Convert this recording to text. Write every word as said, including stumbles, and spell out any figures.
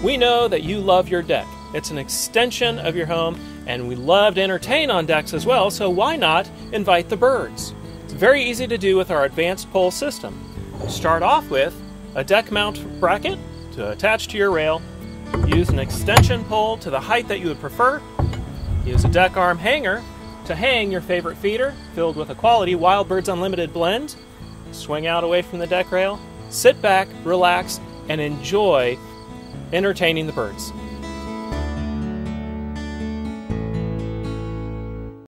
We know that you love your deck. It's an extension of your home, and we love to entertain on decks as well, so why not invite the birds? It's very easy to do with our advanced pole system. Start off with a deck mount bracket to attach to your rail. Use an extension pole to the height that you would prefer. Use a deck arm hanger to hang your favorite feeder filled with a quality Wild Birds Unlimited blend. Swing out away from the deck rail, sit back, relax, and enjoy entertaining the birds.